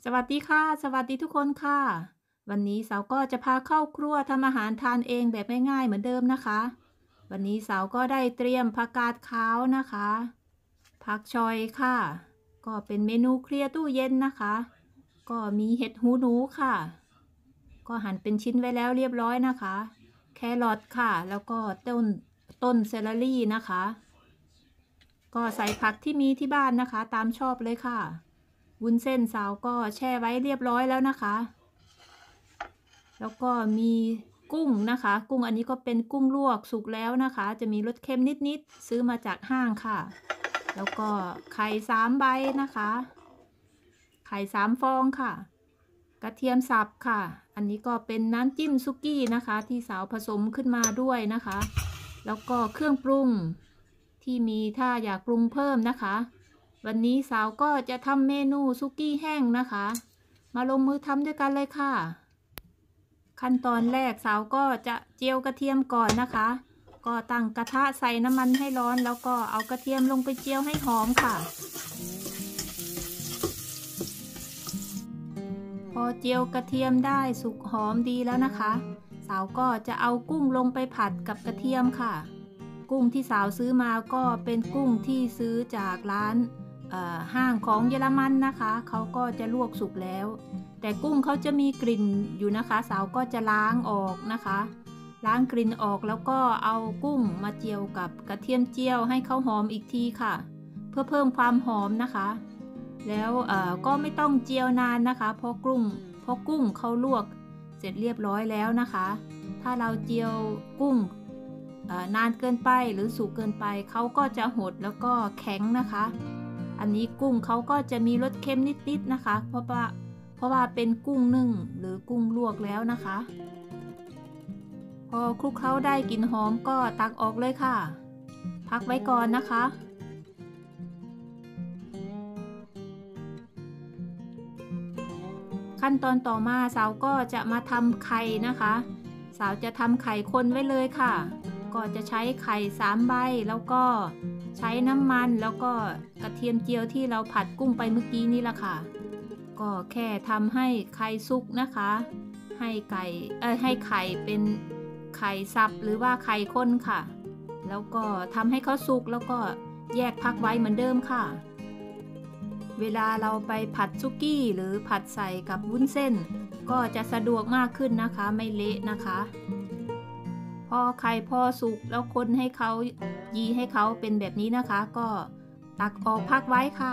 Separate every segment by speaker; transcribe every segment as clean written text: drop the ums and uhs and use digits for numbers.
Speaker 1: สวัสดีค่ะสวัสดีทุกคนค่ะวันนี้สาวก็จะพาเข้าครัวทำอาหารทานเองแบบง่ายๆเหมือนเดิมนะคะวันนี้สาวก็ได้เตรียมผักกาดขาวนะคะผักชอยค่ะก็เป็นเมนูเคลียร์ตู้เย็นนะคะก็มีเห็ดหูหนูค่ะก็หั่นเป็นชิ้นไว้แล้วเรียบร้อยนะคะแครอทค่ะแล้วก็ต้นเซเลอรี่นะคะก็ใส่ผักที่มีที่บ้านนะคะตามชอบเลยค่ะ วุ้นเส้นสาวก็แช่ไว้เรียบร้อยแล้วนะคะแล้วก็มีกุ้งนะคะกุ้งอันนี้ก็เป็นกุ้งลวกสุกแล้วนะคะจะมีรสเค็มนิดๆซื้อมาจากห้างค่ะแล้วก็ไข่3 ใบนะคะไข่3 ฟองค่ะกระเทียมสับค่ะอันนี้ก็เป็นน้ำจิ้มซุกี้นะคะที่สาวผสมขึ้นมาด้วยนะคะแล้วก็เครื่องปรุงที่มีถ้าอยากปรุงเพิ่มนะคะวันนี้สาวก็จะทำเมนูซุกี้แห้งนะคะมาลงมือทำด้วยกันเลยค่ะขั้นตอนแรกสาวก็จะเจียวกระเทียมก่อนนะคะก็ตั้งกระทะใส่น้ำมันให้ร้อนแล้วก็เอากระเทียมลงไปเจียวให้หอมค่ะพอเจียวกระเทียมได้สุกหอมดีแล้วนะคะสาวก็จะเอากุ้งลงไปผัดกับกระเทียมค่ะกุ้งที่สาวซื้อมาก็เป็นกุ้งที่ซื้อจากร้านห้างของเยอรมันนะคะเขาก็จะลวกสุกแล้วแต่กุ้งเขาจะมีกลิ่นอยู่นะคะสาวก็จะล้างออกนะคะล้างกลิ่นออกแล้วก็เอากุ้งมาเจียวกับกระเทียมเจียวให้เขาหอมอีกทีค่ะเพื่อเพิ่มความหอมนะคะแล้วก็ไม่ต้องเจียวนานนะคะเพราะกุ้งเขาลวกเสร็จเรียบร้อยแล้วนะคะถ้าเราเจียวกุ้งนานเกินไปหรือสุกเกินไปเขาก็จะหดแล้วก็แข็งนะคะอันนี้กุ้งเขาก็จะมีรสเค็มนิดๆนะคะเพราะว่าเป็นกุ้งนึ่งหรือกุ้งลวกแล้วนะคะพอคลุกเคล้าได้กลิ่นหอมก็ตักออกเลยค่ะพักไว้ก่อนนะคะขั้นตอนต่อมาสาวก็จะมาทำไข่นะคะสาวจะทำไข่คนไว้เลยค่ะก็จะใช้ไข่3 ใบแล้วก็ใช้น้ำมันแล้วก็กระเทียมเจียวที่เราผัดกุ้งไปเมื่อกี้นี่แหละค่ะก็แค่ทำให้ไข่สุกนะคะให้ไข่เป็นไข่สับหรือว่าไข่ข้นค่ะแล้วก็ทำให้เขาสุกแล้วก็แยกพักไว้เหมือนเดิมค่ะเวลาเราไปผัดซุกี้หรือผัดใส่กับวุ้นเส้นก็จะสะดวกมากขึ้นนะคะไม่เละนะคะพอไข่พอสุกแล้วคนให้เขายีให้เขาเป็นแบบนี้นะคะก็ตักออกพักไว้ค่ะ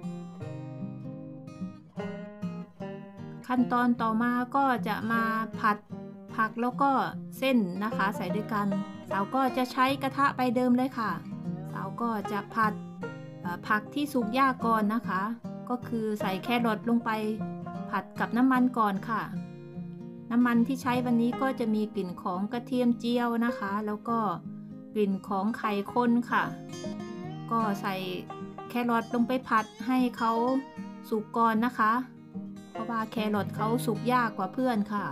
Speaker 1: ขั้นตอนต่อมาก็จะมาผัดผักแล้วก็เส้นนะคะใส่ด้วยกันสาวก็จะใช้กระทะไปเดิมเลยค่ะสาวก็จะผัดผักที่สุกยากก่อนนะคะก็คือใส่แครอทลงไปผัดกับน้ำมันก่อนค่ะน้ำมันที่ใช้วันนี้ก็จะมีกลิ่นของกระเทียมเจียวนะคะแล้วก็กลิ่นของไข่ข้นค่ะก็ใส่แครอทลงไปผัดให้เขาสุกก่อนนะคะเพราะว่าแครอทเขาสุกยากกว่าเพื่อนค่ะ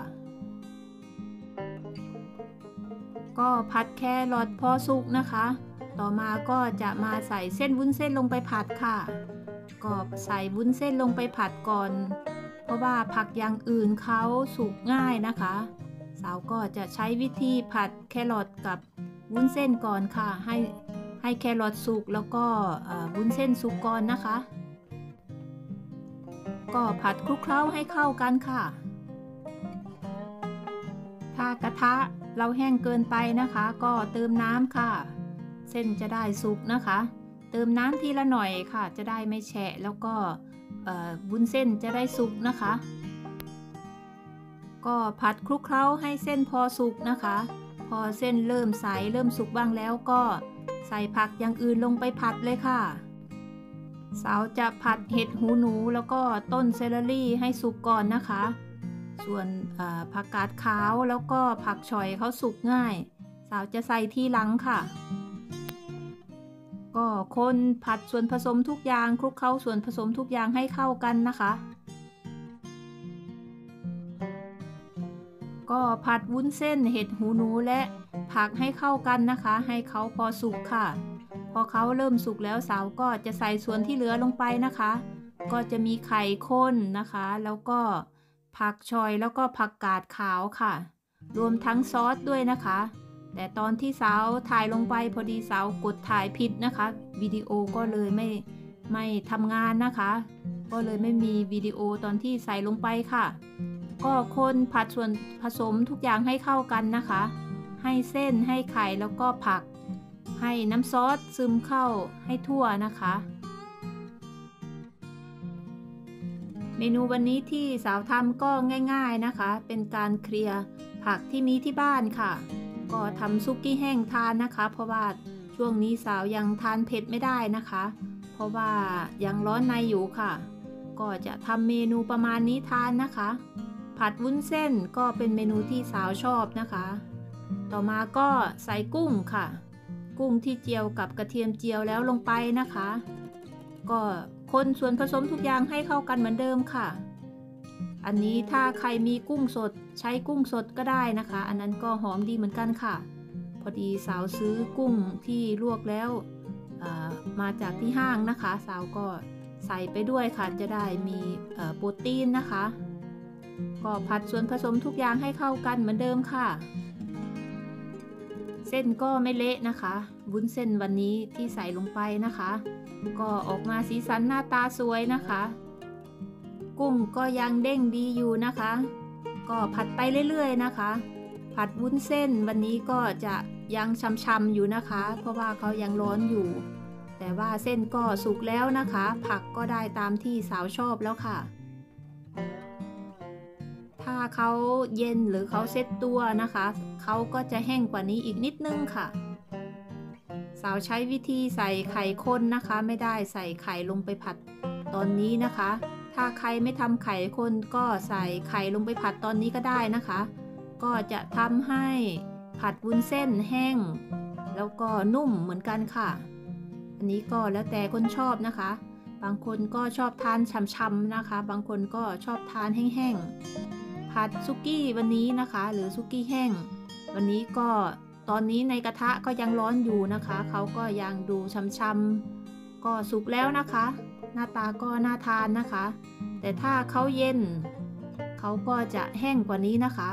Speaker 1: ก็ผัดแครอทพอสุกนะคะต่อมาก็จะมาใส่เส้นวุ้นเส้นลงไปผัดค่ะก็ใส่วุ้นเส้นลงไปผัดก่อนเพราะว่าผักอย่างอื่นเขาสุกง่ายนะคะสาวก็จะใช้วิธีผัดแครอทกับวุ้นเส้นก่อนค่ะให้แครอทสุกแล้วก็วุ้นเส้นสุกก่อนนะคะก็ผัดคลุกเคล้าให้เข้ากันค่ะถ้ากระทะเราแห้งเกินไปนะคะก็เติมน้ำค่ะเส้นจะได้สุกนะคะเติมน้ำทีละหน่อยค่ะจะได้ไม่แฉะแล้วก็วุ้นเส้นจะได้สุกนะคะก็ผัดคลุกเคล้าให้เส้นพอสุกนะคะพอเส้นเริ่มใสเริ่มสุกบ้างแล้วก็ใส่ผักอย่างอื่นลงไปผัดเลยค่ะสาวจะผัดเห็ดหูหนูแล้วก็ต้นเซเลอรี่ให้สุกก่อนนะคะส่วนผักกาดขาวแล้วก็ผักฉ่อยเขาสุกง่ายสาวจะใส่ทีหลังค่ะก็คนผัดส่วนผสมทุกอย่างคลุกเคล้าส่วนผสมทุกอย่างให้เข้ากันนะคะก็ผัดวุ้นเส้นเห็ดหูหนูและผักให้เข้ากันนะคะให้เขาพอสุกค่ะพอเขาเริ่มสุกแล้วสาวก็จะใส่ส่วนที่เหลือลงไปนะคะก็จะมีไข่ข้นนะคะแล้วก็ผักชอยแล้วก็ผักกาดขาวค่ะรวมทั้งซอสด้วยนะคะแต่ตอนที่สาวถ่ายลงไปพอดีสาวกดถ่ายผิดนะคะวิดีโอก็เลยไม่ทำงานนะคะก็เลยไม่มีวิดีโอตอนที่ใส่ลงไปค่ะก็คนผัดส่วนผสมทุกอย่างให้เข้ากันนะคะให้เส้นให้ไข่แล้วก็ผักให้น้ำซอสซึมเข้าให้ทั่วนะคะเมนูวันนี้ที่สาวทำก็ง่ายๆนะคะเป็นการเคลียร์ผักที่มีที่บ้านค่ะก็ทำซุกี้แห้งทานนะคะเพราะว่าช่วงนี้สาวยังทานเผ็ดไม่ได้นะคะเพราะว่ายังร้อนในอยู่ค่ะก็จะทำเมนูประมาณนี้ทานนะคะผัดวุ้นเส้นก็เป็นเมนูที่สาวชอบนะคะต่อมาก็ใส่กุ้งค่ะกุ้งที่เจียวกับกระเทียมเจียวแล้วลงไปนะคะก็คนส่วนผสมทุกอย่างให้เข้ากันเหมือนเดิมค่ะอันนี้ถ้าใครมีกุ้งสดใช้กุ้งสดก็ได้นะคะอันนั้นก็หอมดีเหมือนกันค่ะพอดีสาวซื้อกุ้งที่ลวกแล้วมาจากที่ห้างนะคะสาวก็ใส่ไปด้วยค่ะจะได้มีโปรตีนนะคะก็ผัดส่วนผสมทุกอย่างให้เข้ากันเหมือนเดิมค่ะเส้นก็ไม่เละนะคะวุ้นเส้นวันนี้ที่ใส่ลงไปนะคะก็ออกมาสีสันหน้าตาสวยนะคะกุ้งก็ยังเด้งดีอยู่นะคะก็ผัดไปเรื่อยๆนะคะผัดวุ้นเส้นวันนี้ก็จะยังช้ำๆอยู่นะคะเพราะว่าเขายังร้อนอยู่แต่ว่าเส้นก็สุกแล้วนะคะผักก็ได้ตามที่สาวชอบแล้วค่ะถ้าเขาเย็นหรือเขาเซ็ตตัวนะคะเขาก็จะแห้งกว่านี้อีกนิดนึงค่ะสาวใช้วิธีใส่ไข่ข้นนะคะไม่ได้ใส่ไข่ลงไปผัดตอนนี้นะคะถ้าใครไม่ทำไข่ข้นก็ใส่ไข่ลงไปผัดตอนนี้ก็ได้นะคะก็จะทำให้ผัดวุ้นเส้นแห้งแล้วก็นุ่มเหมือนกันค่ะอันนี้ก็แล้วแต่คนชอบนะคะบางคนก็ชอบทานช่ำๆนะคะบางคนก็ชอบทานแห้งๆผัดซุกี้วันนี้นะคะหรือซุกี้แห้งวันนี้ก็ตอนนี้ในกระทะก็ยังร้อนอยู่นะคะเขาก็ยังดูช่ำๆก็สุกแล้วนะคะหน้าตาก็น่าทานนะคะแต่ถ้าเขาเย็นเขาก็จะแห้งกว่านี้นะคะ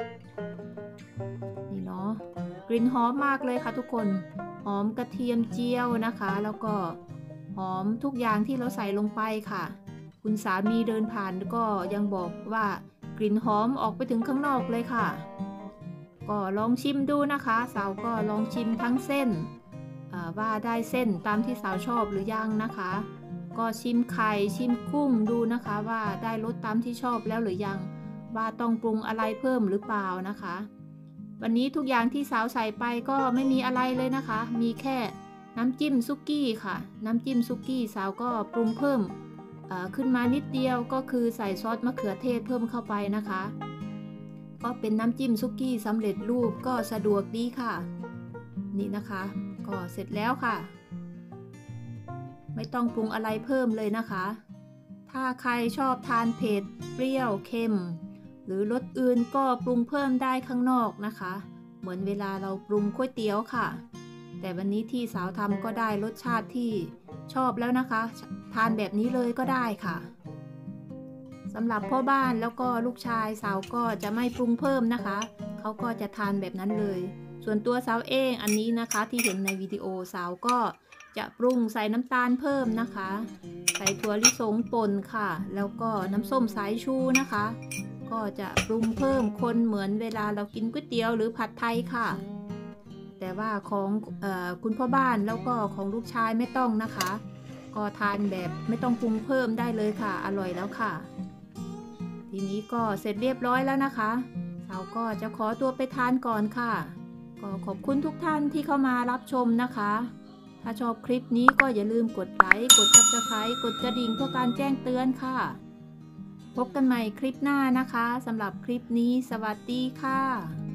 Speaker 1: นี่เนาะกลิ่นหอมมากเลยค่ะทุกคนหอมกระเทียมเจียวนะคะแล้วก็หอมทุกอย่างที่เราใส่ลงไปค่ะคุณสามีเดินผ่านก็ยังบอกว่ากลิ่นหอมออกไปถึงข้างนอกเลยค่ะก็ลองชิมดูนะคะสาวก็ลองชิมทั้งเส้นว่าได้เส้นตามที่สาวชอบหรือยังนะคะก็ชิมไข่ชิมกุ้งดูนะคะว่าได้รสตามที่ชอบแล้วหรือยังว่าต้องปรุงอะไรเพิ่มหรือเปล่านะคะวันนี้ทุกอย่างที่สาวใส่ไปก็ไม่มีอะไรเลยนะคะมีแค่น้ำจิ้มซุกี้ค่ะน้ำจิ้มซุกี้สาวก็ปรุงเพิ่มขึ้นมานิดเดียวก็คือใส่ซอสมะเขือเทศเพิ่มเข้าไปนะคะก็เป็นน้ำจิ้มซุกี้สำเร็จรูปก็สะดวกดีค่ะนี่นะคะก็เสร็จแล้วค่ะไม่ต้องปรุงอะไรเพิ่มเลยนะคะถ้าใครชอบทานเผ็ดเปรี้ยวเค็มหรือรสอื่นก็ปรุงเพิ่มได้ข้างนอกนะคะเหมือนเวลาเราปรุงก๋วยเตี๋ยวค่ะแต่วันนี้ที่สาวทำก็ได้รสชาติที่ชอบแล้วนะคะทานแบบนี้เลยก็ได้ค่ะสำหรับพ่อบ้านแล้วก็ลูกชายสาวก็จะไม่ปรุงเพิ่มนะคะเขาก็จะทานแบบนั้นเลยส่วนตัวสาวเองอันนี้นะคะที่เห็นในวิดีโอสาวก็จะปรุงใส่น้ำตาลเพิ่มนะคะใส่ถั่วลิสงป่นค่ะแล้วก็น้ำส้มสายชูนะคะก็จะปรุงเพิ่มคนเหมือนเวลาเรากินก๋วยเตี๋ยวหรือผัดไทยค่ะแต่ว่าของคุณพ่อบ้านแล้วก็ของลูกชายไม่ต้องนะคะก็ทานแบบไม่ต้องปรุงเพิ่มได้เลยค่ะอร่อยแล้วค่ะทีนี้ก็เสร็จเรียบร้อยแล้วนะคะเราก็จะขอตัวไปทานก่อนค่ะก็ขอบคุณทุกท่านที่เข้ามารับชมนะคะถ้าชอบคลิปนี้ก็อย่าลืมกดไลค์กด Subscribe กดกระดิ่งเพื่อการแจ้งเตือนค่ะพบกันใหม่คลิปหน้านะคะสำหรับคลิปนี้สวัสดีค่ะ